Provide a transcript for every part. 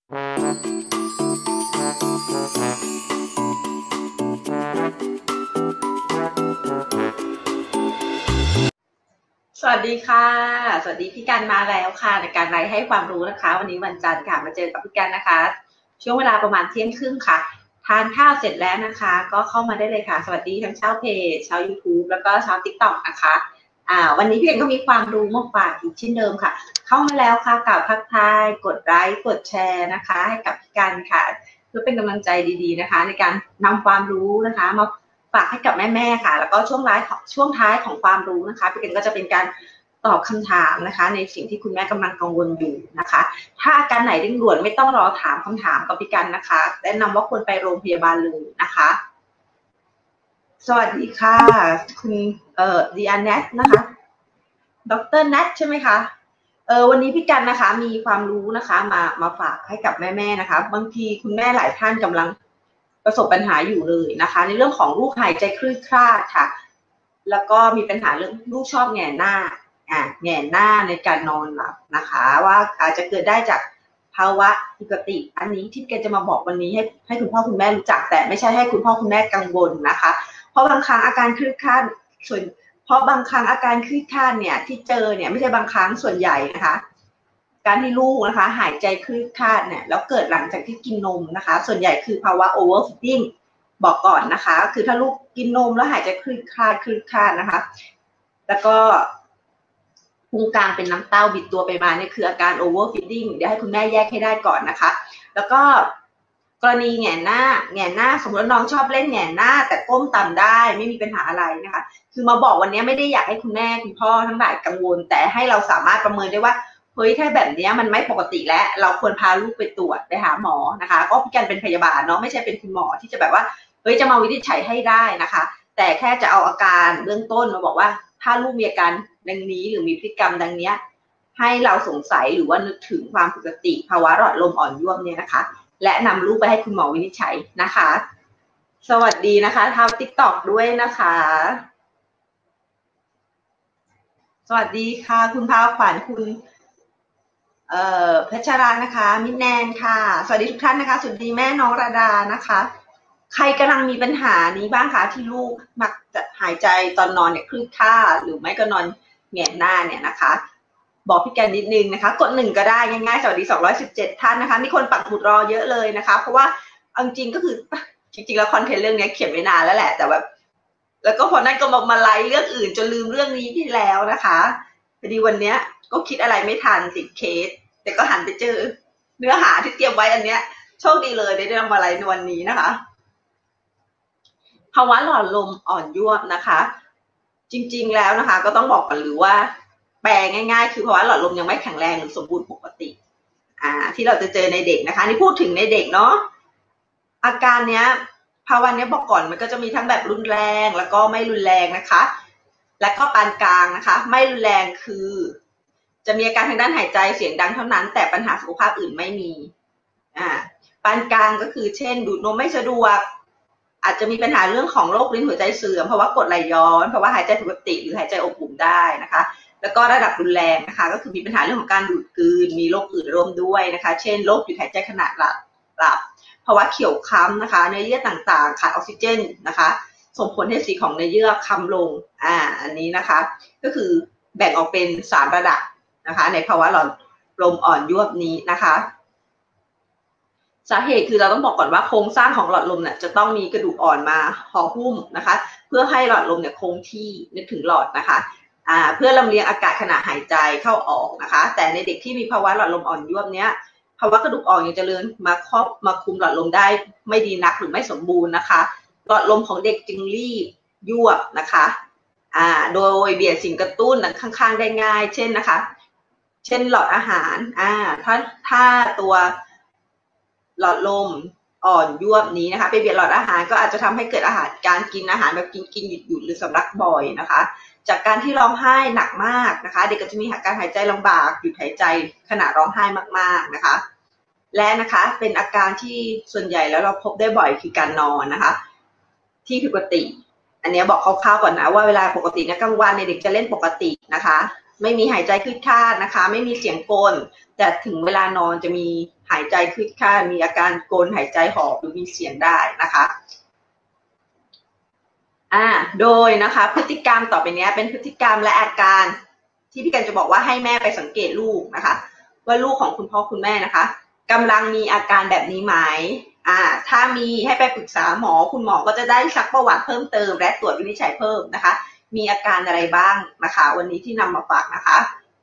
สวัสดีค่ะสวัสดีพี่กันมาแล้วค่ะในการไลฟ์ให้ความรู้นะคะวันนี้วันจันทร์ค่ะมาเจอกับพี่กันนะคะช่วงเวลาประมาณเที่ยงครึ่งค่ะทานข้าวเสร็จแล้วนะคะก็เข้ามาได้เลยค่ะสวัสดีทั้งชาวเพจชาว YouTube แล้วก็ชาว TikTok นะคะวันนี้พี่กันก็มีความรู้มาฝากอีกเช่นเดิมค่ะเข้ามาแล้วค่ะกล่าวทักทายกดไลค์กดแชร์นะคะให้กับพี่กันค่ะเพื่อเป็นกำลังใจดีๆนะคะในการนำความรู้นะคะมาฝากให้กับแม่ๆค่ะแล้วก็ช่วงท้ายของความรู้นะคะพี่กันก็จะเป็นการตอบคำถามนะคะในสิ่งที่คุณแม่กำลังกังวลอยู่นะคะถ้าอาการไหนเร่งด่วนไม่ต้องรอถามคำถามกับพี่กันนะคะแนะนำว่าควรไปโรงพยาบาลเลยนะคะสวัสดีค่ะคุณดีอาร์เนทนะคะดรแนทใช่ไหมคะวันนี้พี่กันนะคะมีความรู้นะคะมาฝากให้กับแม่ๆนะคะบางทีคุณแม่หลายท่านกำลังประสบปัญหาอยู่เลยนะคะในเรื่องของลูกหายใจคลืดคลาดค่ะแล้วก็มีปัญหาเรื่องลูกชอบแหง่หน้าแหง่หน้าในการนอนหลับนะคะว่าอาจจะเกิดได้จากภาวะปกติอันนี้ที่แกจะมาบอกวันนี้ให้คุณพ่อคุณแม่รู้จักแต่ไม่ใช่ให้คุณพ่อคุณแม่กังวลนะคะเพราะบางครั้งอาการคลืดคลาดส่วนเพราะบางครั้งอาการคลืดคลาดเนี่ยที่เจอเนี่ยไม่ใช่บางครั้งส่วนใหญ่นะคะการที่ลูกนะคะหายใจคลืดคลาดเนี่ยแล้วเกิดหลังจากที่กินนมนะคะส่วนใหญ่คือภาวะ overfeeding บอกก่อนนะคะคือถ้าลูกกินนมแล้วหายใจคลืดคลาดนะคะแล้วก็พุงกลางเป็นน้ำเต้าบิดตัวไปมาเนี่ยคืออาการ overfeeding เดี๋ยวให้คุณแม่แยกให้ได้ก่อนนะคะแล้วก็กรณีแหงนหน้าสมมติว่าน้องชอบเล่นแหงนหน้าแต่ก้มต่ำได้ไม่มีปัญหาอะไรนะคะคือมาบอกวันนี้ไม่ได้อยากให้คุณแม่คุณพ่อทั้งหลายกังวลแต่ให้เราสามารถประเมินได้ว่าเฮ้ยถ้าแบบนี้มันไม่ปกติแล้วเราควรพาลูกไปตรวจไปหาหมอนะคะก็พี่กันเป็นพยาบาลเนาะไม่ใช่เป็นคุณหมอที่จะแบบว่าเฮ้ยจะมาวินิจฉัยให้ได้นะคะแต่แค่จะเอาอาการเบื้องต้นมาบอกว่าถ้าลูกมีอาการดังนี้หรือมีพฤติกรรมดังนี้ให้เราสงสัยหรือว่านึกถึงความปกติภาวะหลอดลมอ่อนยวมเนี่ยนะคะและนำลูกไปให้คุณหมอวินิจฉัยนะคะสวัสดีนะคะทาง TikTok ด้วยนะคะสวัสดีค่ะคุณพาวขวัญคุณเพชรรานะคะมินแนนค่ะสวัสดีทุกท่านนะคะสวัสดีแม่น้องระดานะคะใครกำลังมีปัญหานี้บ้างคะที่ลูกมักจะหายใจตอนนอนเนี่ยคลืดคลาดหรือไม่ก็นอนแหงนหน้าเนี่ยนะคะบอกพี่แกนิดนึงนะคะกด1ก็ได้ง่ายๆสวัสดี217ท่านนะคะมีคนปักหมุดรอเยอะเลยนะคะเพราะว่าจริงก็คือจริงๆแล้วคอนเทนต์เรื่องนี้เขียนไว้นานแล้วแหละแต่แบบแล้วก็พอนั้นก็มาไลฟ์เรื่องอื่นจนลืมเรื่องนี้ที่แล้วนะคะพอดีวันนี้ก็คิดอะไรไม่ทันติดเคสแต่ก็หันไปเจอเนื้อหาที่เตรียมไว้อันเนี้ยโชคดีเลยได้นำมาไลฟ์ในวันนี้นะคะภาวะหลอดลมอ่อนยวบนะคะจริงๆแล้วนะคะก็ต้องบอกกันหรือว่าแปลง่ายๆคือภาวะหลอดลมยังไม่แข็งแรงหรือสมบูรณ์ปกติที่เราจะเจอในเด็กนะคะนี่พูดถึงในเด็กเนาะอาการเนี้ยภาวะเนี้ยบอกก่อนมันก็จะมีทั้งแบบรุนแรงแล้วก็ไม่รุนแรงนะคะและก็ปานกลางนะคะไม่รุนแรงคือจะมีอาการทางด้านหายใจเสียงดังเท่านั้นแต่ปัญหาสุขภาพอื่นไม่มีปานกลางก็คือเช่นดูดนมไม่สะดวกอาจจะมีปัญหาเรื่องของโรคลิ้นหัวใจเสื่อมเพราะว่ากรดไหลย้อนเพราะว่าหายใจผิดปกติหรือหายใจอบอุ่นได้นะคะแล้วก็ระดับรุนแรงนะคะก็คือมีปัญหาเรื่องของการดูดกลืนมีโรคอื่นร่วมด้วยนะคะเช่นโรคหยุดหายใจขณะหลับภาวะเขียวค้ำนะคะเนื้อเยื่อต่างๆขาดออกซิเจนนะคะส่งผลให้สีของเนื้อเยื่อค้ำลงอันนี้นะคะก็คือแบ่งออกเป็น3ระดับนะคะในภาวะหลอดลมอ่อนยวบนี้นะคะสาเหตุคือเราต้องบอกก่อนว่าโครงสร้างของหลอดลมเนี่ยจะต้องมีกระดูกอ่อนมาห่อหุ้มนะคะเพื่อให้หลอดลมเนี่ยคงที่นึกถึงหลอดนะคะเพื่อลำเลียงอากาศขณะหายใจเข้าออกนะคะแต่ในเด็กที่มีภาวะหลอดลมอ่อนยวบเนี้ยภาวะกระดูกอ่อนยังเจริญมาคุมหลอดลมได้ไม่ดีนักหรือไม่สมบูรณ์นะคะหลอดลมของเด็กจึงรีบยวบนะคะโดยเบียดสิ่งกระตุ้นข้างๆได้ง่ายเช่นนะคะเช่นหลอดอาหารถ้าตัวหลอดลมอ่อนยวบนี้นะคะไปเบียดหลอดอาหารก็อาจจะทำให้เกิดการกินอาหารแบบกินหยุดหรือสำลักบ่อยนะคะจากการที่ร้องไห้หนักมากนะคะเด็กก็จะมีการหายใจลำบากหยุดหายใจขณะร้องไห้มากๆนะคะและนะคะเป็นอาการที่ส่วนใหญ่แล้วเราพบได้บ่อยคือการนอนนะคะที่ผิดปกติอันนี้บอกคร่าวๆก่อนนะว่าเวลาปกตินะกลางวันเด็กจะเล่นปกตินะคะไม่มีหายใจคลืดคลาดนะคะไม่มีเสียงกลนแต่ถึงเวลานอนจะมีหายใจขึ้นค่ะมีอาการโกนหายใจหอบหรือมีเสียงได้นะคะโดยนะคะพฤติกรรมต่อไปนี้เป็นพฤติกรรมและอาการที่พี่กันจะบอกว่าให้แม่ไปสังเกตลูกนะคะว่าลูกของคุณพ่อคุณแม่นะคะกำลังมีอาการแบบนี้ไหมถ้ามีให้ไปปรึกษาหมอคุณหมอก็จะได้ซักประวัติเพิ่มเติมและตรวจวินิจฉัยเพิ่มนะคะมีอาการอะไรบ้างนะคะวันนี้ที่นำมาฝากนะคะ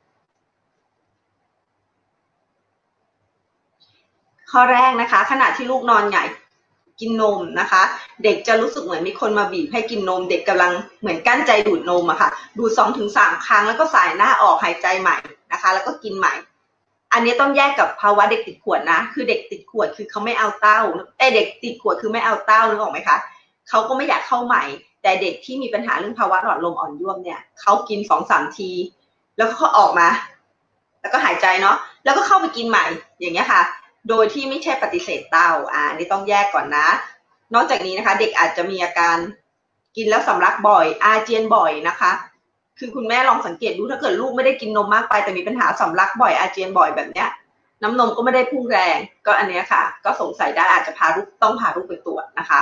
ข้อแรกนะคะขณะที่ลูกนอนหงายกินนมนะคะเด็กจะรู้สึกเหมือนมีคนมาบีบให้กินนมเด็กกำลังเหมือนกั้นใจดูดนมอะค่ะดูด2-3 ครั้งแล้วก็สายหน้าออกหายใจใหม่นะคะแล้วก็กินใหม่อันนี้ต้องแยกกับภาวะเด็กติดขวดนะคือเด็กติดขวดคือเขาไม่เอาเต้าเด็กติดขวดคือไม่เอาเต้านึกออกไหมคะเขาก็ไม่อยากเข้าใหม่แต่เด็กที่มีปัญหาเรื่องภาวะหลอดลมอ่อนยวมเนี่ยเขากิน2-3 ทีแล้วก็ออกมาแล้วก็หายใจเนาะแล้วก็เข้าไปกินใหม่อย่างเงี้ยค่ะโดยที่ไม่ใช่ปฏิเสธเต้านี่ต้องแยกก่อนนะนอกจากนี้นะคะเด็กอาจจะมีอาการกินแล้วสำลักบ่อยอาเจียนบ่อยนะคะคือคุณแม่ลองสังเกตดูถ้าเกิดลูกไม่ได้กินนมมากไปแต่มีปัญหาสำลักบ่อยอาเจียนบ่อยแบบเนี้ยน้ำนมก็ไม่ได้พุ่งแรงก็อันนี้ค่ะก็สงสัยได้อาจจะต้องพาลูกไปตรวจนะคะ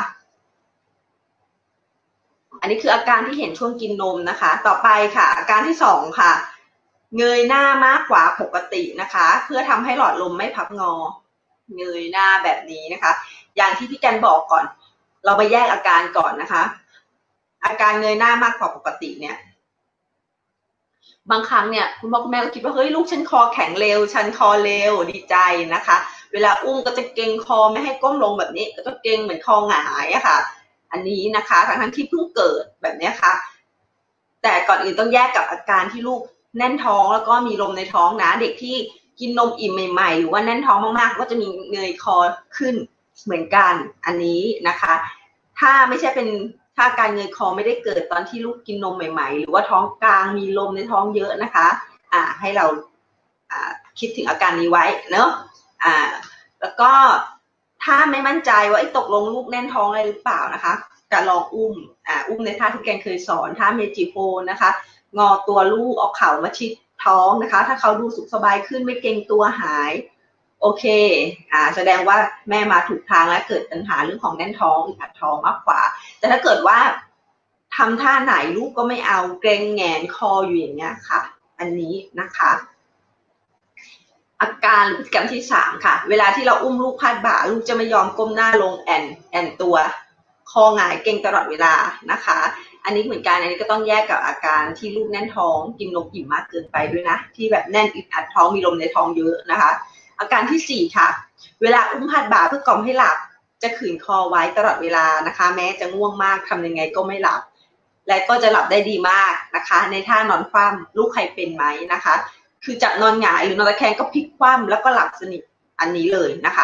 อันนี้คืออาการที่เห็นช่วงกินนมนะคะต่อไปค่ะอาการที่2ค่ะเงยหน้ามากกว่าปกตินะคะเพื่อทำให้หลอดลมไม่พับงอเงยหน้าแบบนี้นะคะอย่างที่พี่กันบอกก่อนเราไปแยกอาการก่อนนะคะอาการเงยหน้ามากกว่าปกติเนี่ยบางครั้งเนี่ยคุณพ่อคุณแม่ก็คิดว่าเฮ้ยลูกฉันคอแข็งเร็วฉันคอเร็วดีใจนะคะเวลาอุ้มก็จะเกรงคอไม่ให้ก้มลงแบบนี้ก็จะเกรงเหมือนคอหงายอะค่ะอันนี้นะคะทั้งที่เพิ่งเกิดแบบนี้ค่ะแต่ก่อนอื่นต้องแยกกับอาการที่ลูกแน่นท้องแล้วก็มีลมในท้องนะเด็กที่กินนมอิ่มใหม่ๆหรือว่าแน่นท้องมากๆก็จะมีเงยคอขึ้นเหมือนกันอันนี้นะคะถ้าไม่ใช่เป็นถ้าการเงยคอไม่ได้เกิดตอนที่ลูกกินนมใหม่ๆหรือว่าท้องกลางมีลมในท้องเยอะนะคะให้เราคิดถึงอาการนี้ไว้เนอะแล้วก็ถ้าไม่มั่นใจว่าตกลงลูกแน่นท้องอะไรหรือเปล่านะคะจะลองอุ้มในท่าที่แกงเคยสอนท่าเมจิโฮนะคะงอตัวลูกเอาเข่ามาชิดท้องนะคะถ้าเขาดูสุขสบายขึ้นไม่เกรงตัวหายโอเคแสดงว่าแม่มาถูกทางและเกิดปัญหาเรื่องของแน่นท้องอึดอัดท้องมากกว่าแต่ถ้าเกิดว่าทำท่าไหนลูกก็ไม่เอาเกรงแงนคออยู่อย่างเงี้ยค่ะอันนี้นะคะอาการหรือพฤติกรรมที่3ค่ะเวลาที่เราอุ้มลูกพาดบ่าลูกจะไม่ยอมก้มหน้าลงแอนตัวคอหงายเกร็งตลอดเวลานะคะอันนี้เหมือนกันอันนี้ก็ต้องแยกกับอาการที่ลูกแน่นท้องกินนมอิ่มมากเกินไปด้วยนะที่แบบแน่นอึดอัดท้องมีลมในท้องเยอะนะคะอาการที่4ค่ะเวลาอุ้มพาดบ่าเพื่อกล่อมให้หลับจะขืนคอไว้ตลอดเวลานะคะแม้จะง่วงมากทำยังไงก็ไม่หลับและก็จะหลับได้ดีมากนะคะในท่านอนคว่ำลูกใครเป็นไหมนะคะคือจับนอนหงายหรือนอนตะแคงก็พลิกคว่ำแล้วก็หลับสนิทอันนี้เลยนะคะ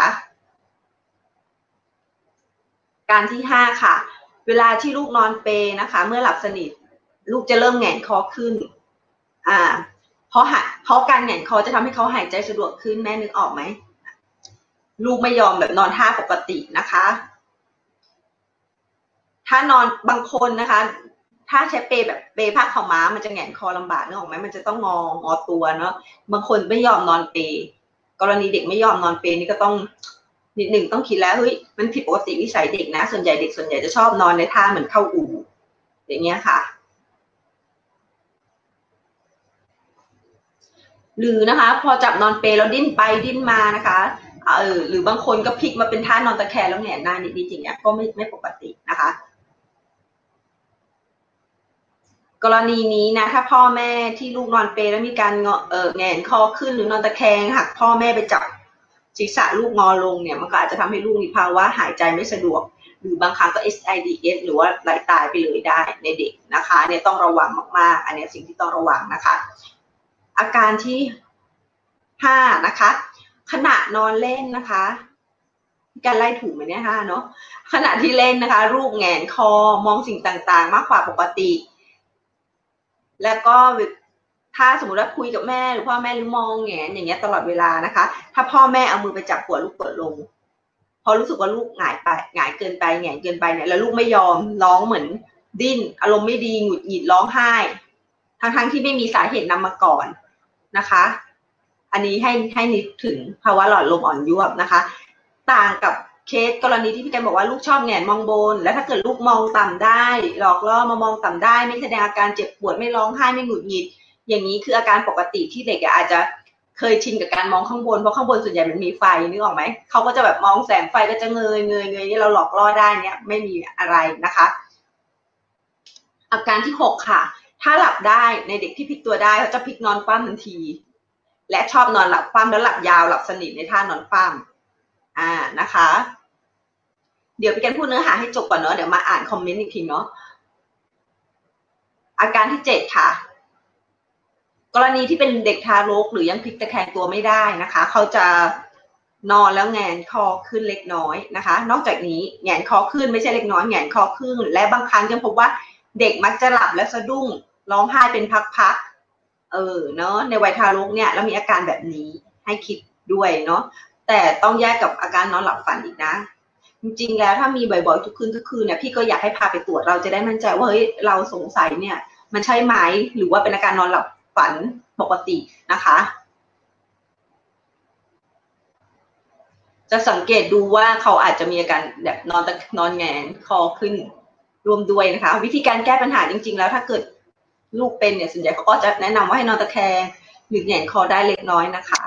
การที่5ค่ะเวลาที่ลูกนอนเปนะคะเมื่อหลับสนิทลูกจะเริ่มแหงนคอขึ้นเพราะการแหงนคอจะทำให้เขาหายใจสะดวกขึ้นแม่นึกออกไหมลูกไม่ยอมแบบนอนท่าปกตินะคะถ้านอนบางคนนะคะถ้าใช้เปแบบเปผ้าขาวม้ามันจะแหงนคอลำบากนึกออกไหมมันจะต้องงอตัวเนาะบางคนไม่ยอมนอนเปกรณีเด็กไม่ยอมนอนเปนี่ก็ต้องนิดหนึ่งต้องคิดแล้วเฮ้ยมันผิดปกติวิสัยเด็กนะส่วนใหญ่จะชอบนอนในท่าเหมือนเข้าอู่อย่างเงี้ยค่ะหรือนะคะพอจับนอนเปแล้วดิ้นไปดิ้นมานะคะหรือบางคนก็พลิกมาเป็นท่านอนตะแคงแล้วแหงนหน้านิดๆอย่างเงี้ยก็ไม่ปกตินะคะกรณีนี้นะถ้าพ่อแม่ที่ลูกนอนเปแล้วมีการแหงนคอขึ้นหรือนอนตะแคงหากพ่อแม่ไปจับศีรษะลูกงอลงเนี่ยมันก็อาจจะทำให้ลูกมีภาวะหายใจไม่สะดวกหรือบางครั้งก็ SIDS หรือว่าไหลตายไปเลยได้ในเด็กนะคะเนี่ยต้องระวังมากๆอันนี้สิ่งที่ต้องระวังนะคะอาการที่5นะคะขณะนอนเล่นนะคะการไล่ถูกไหมเนี่ย5เนาะขณะที่เล่นนะคะลูกแหงนคอมองสิ่งต่างๆมากกว่าปกติแล้วก็ถ้าสมมติว่าคุยกับแม่หรือพ่อแม่หรือมองแงนอย่างเงี้ยตลอดเวลานะคะถ้าพ่อแม่เอามือไปจับหัวลูกกดลงพอรู้สึกว่าลูกหงายไปหงายเกินไปแงนเกินไปเนี่ยแล้วลูกไม่ยอมร้องเหมือนดิ้นอารมณ์ไม่ดีหงุดหงิดร้องไห้ทั้งที่ไม่มีสาเหตุนำมาก่อนนะคะอันนี้ให้นึกถึงภาวะหลอดลมอ่อนยวบนะคะ ต่างกับเคสกรณีที่พี่กันบอกว่าลูกชอบแหงนมองบนแล้วถ้าเกิดลูกมองต่ำได้หลอกล่อมามองต่ำได้ไม่แสดงอาการเจ็บปวดไม่ร้องไห้ไม่หงุดหงิดอย่างนี้คืออาการปกติที่เด็กอาจจะเคยชินกับการมองข้างบนเพราะข้างบนส่วนใหญ่มันมีไฟนึกออกไหมเขาก็จะแบบมองแสงไฟก็จะเงยนี่เราหลอกล่อได้เนี่ยไม่มีอะไรนะคะอาการที่6ค่ะถ้าหลับได้ในเด็กที่พลิกตัวได้เขาจะพลิกนอนคว่ำทันทีและชอบนอนหลับคว่ำแล้วหลับยาวหลับสนิทในท่านอนคว่ำนะคะเดี๋ยวพี่กันพูดเนื้อหาให้จบก่อนเนาะเดี๋ยวมาอ่านคอมเมนต์อีกทีเนาะอาการที่7ค่ะกรณีที่เป็นเด็กทารกหรือยังพลิกตะแคงตัวไม่ได้นะคะเขาจะนอนแล้วแงนคอขึ้นเล็กน้อยนะคะนอกจากนี้แงนคอขึ้นไม่ใช่เล็กน้อยแงนคอขึ้นและบางครั้งยังพบว่าเด็กมักจะหลับและสะดุ้งร้องไห้เป็นพักๆเนาะในวัยทารกเนี่ยแล้วมีอาการแบบนี้ให้คิดด้วยเนาะแต่ต้องแยกกับอาการนอนหลับฝันอีกนะจริงๆแล้วถ้ามีบ่อยๆทุกคืนเนี่ยพี่ก็อยากให้พาไปตรวจเราจะได้มั่นใจว่าเฮ้ยเราสงสัยเนี่ยมันใช่ไหมหรือว่าเป็นอาการนอนหลับฝันปกตินะคะจะสังเกตดูว่าเขาอาจจะมีอาการแบบนอนแงนคอขึ้นรวมด้วยนะคะวิธีการแก้ปัญหาจริงๆแล้วถ้าเกิดลูกเป็นเนี่ยส่วนใหญ่เขาก็จะแนะนำว่าให้นอนตะแคงหรือแงนคอได้เล็กน้อยนะคะ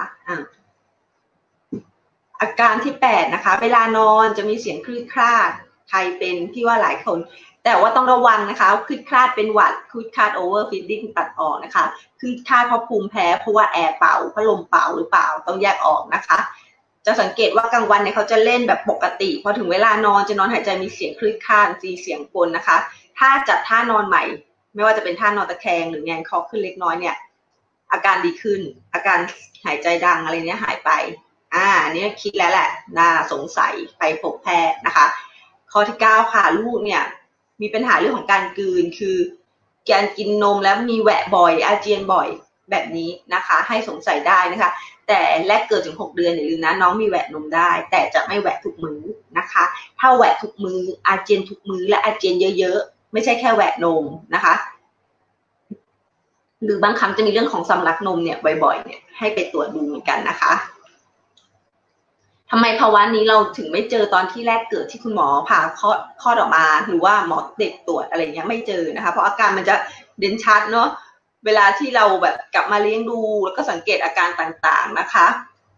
อาการที่8นะคะเวลานอนจะมีเสียงคลืดคลาดใครเป็นพี่ว่าหลายคนแต่ว่าต้องระวังนะคะคลืดคลาดเป็นหวัดคลืดคลาดโอเวอร์ฟีดดิ้งตัดออกนะคะคลืดคลาดเพราะภูมิแพ้เพราะว่าแอร์เป่าพัดลมเป่าหรือเปล่าต้องแยกออกนะคะจะสังเกตว่ากลางวันเนี่ยเขาจะเล่นแบบปกติพอถึงเวลานอนจะนอนหายใจมีเสียงคลืดคลาดมีเสียงปนนะคะถ้าจัดท่านอนใหม่ไม่ว่าจะเป็นท่านอนตะแคงหรือแงนคอขึ้นเล็กน้อยเนี่ยอาการดีขึ้นอาการหายใจดังอะไรเนี้ยหายไปอันนี้คิดแล้วแหละน่าสงสัยไปพบแพทย์นะคะข้อที่9ค่ะลูกเนี่ยมีปัญหาเรื่องของการกลืนคือการกินนมแล้วมีแหวะบ่อยอาเจียนบ่อยแบบนี้นะคะให้สงสัยได้นะคะแต่แรกเกิดถึง6เดือนอย่าลืมนะน้องมีแหวะนมได้แต่จะไม่แหวะทุกมื้อนะคะถ้าแหวะทุกมื้ออาเจียนทุกมื้อและอาเจียนเยอะๆไม่ใช่แค่แหวะนมนะคะหรือบางครั้งจะมีเรื่องของสำลักนมเนี่ยบ่อยๆเนี่ยให้ไปตรวจดูเหมือนกันนะคะทำไมภาวะนี้เราถึงไม่เจอตอนที่แรกเกิดที่คุณหมอผ่าคลอดออกมาหรือว่าหมอเด็กตรวจอะไรเงี้ยไม่เจอนะคะเพราะอาการมันจะเด่นชัดเนาะเวลาที่เราแบบกลับมาเลี้ยงดูแล้วก็สังเกตอาการต่างๆนะคะ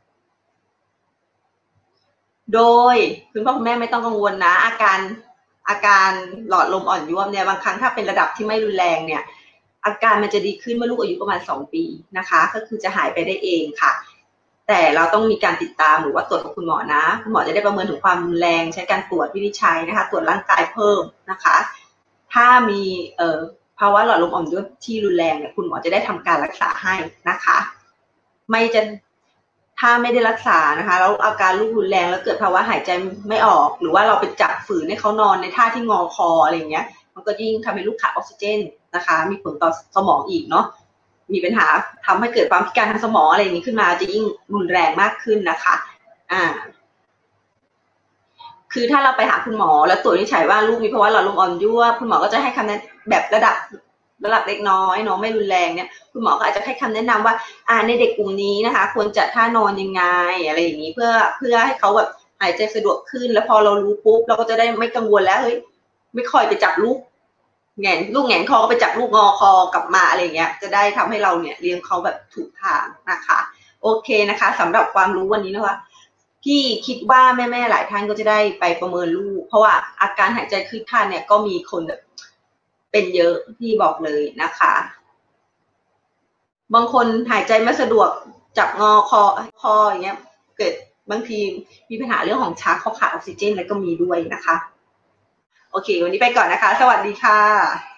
โดยคุณพ่อคุณแม่ไม่ต้องกังวลนะอาการหลอดลมอ่อนยวบเนี่ยบางครั้งถ้าเป็นระดับที่ไม่รุนแรงเนี่ยอาการมันจะดีขึ้นเมื่อลูกอายุประมาณ2 ปีนะคะก็คือจะหายไปได้เองค่ะแต่เราต้องมีการติดตามหรือว่าตรวจกับคุณหมอนะคุณหมอจะได้ประเมินถึงความรุนแรงใช้การตรวจวินิจฉัยนะคะตรวจร่างกายเพิ่มนะคะถ้ามีภาวะหลอดลมอ่อนยวบที่รุนแรงเนี่ยคุณหมอจะได้ทำการรักษาให้นะคะไม่จะถ้าไม่ได้รักษานะคะแล้วอาการลูกรุนแรงแล้วเกิดภาวะหายใจไม่ออกหรือว่าเราไปจับฝืนให้เขานอนในท่าที่งอคออะไรอย่างเงี้ยมันก็ยิ่งทำให้ลูกขาดออกซิเจนนะคะมีผลต่อสมองอีกเนาะมีปัญหาทำให้เกิดความพิการทางสมองอะไรอย่างนี้ขึ้นมาจะยิ่งรุนแรงมากขึ้นนะคะคือถ้าเราไปหาคุณหมอแล้วตรวจวินิจฉัยว่าลูกมีภาวะหลอดลมอ่อนยวบคุณหมอก็จะให้คำแนะแบบระดับเล็กน้อยเนาะไม่รุนแรงเนี่ยคุณหมอก็อาจจะให้คำแนะนำว่าในเด็กกลุ่มนี้นะคะควรจัดท่านอนยังไงอะไรอย่างนี้เพื่อให้เขาแบบหายใจสะดวกขึ้นแล้วพอเรารู้ปุ๊บเราก็จะได้ไม่กังวลแล้วเฮ้ยไม่ค่อยไปจับลูกแงนคอก็ไปจับลูกงอคอกลับมาอะไรเงี้ยจะได้ทำให้เราเนี่ยเลี้ยงเขาแบบถูกทางนะคะโอเคนะคะสำหรับความรู้วันนี้นะคะพี่คิดว่าแม่ๆหลายท่านก็จะได้ไปประเมินลูกเพราะว่าอาการหายใจคลืดคลาดเนี่ยก็มีคนแบบเป็นเยอะพี่บอกเลยนะคะบางคนหายใจไม่สะดวกจับงอคออย่างเงี้ยเกิดบางทีมีปัญหาเรื่องของชักเขาขาดออกซิเจนแล้วก็มีด้วยนะคะโอเควันนี้ไปก่อนนะคะสวัสดีค่ะ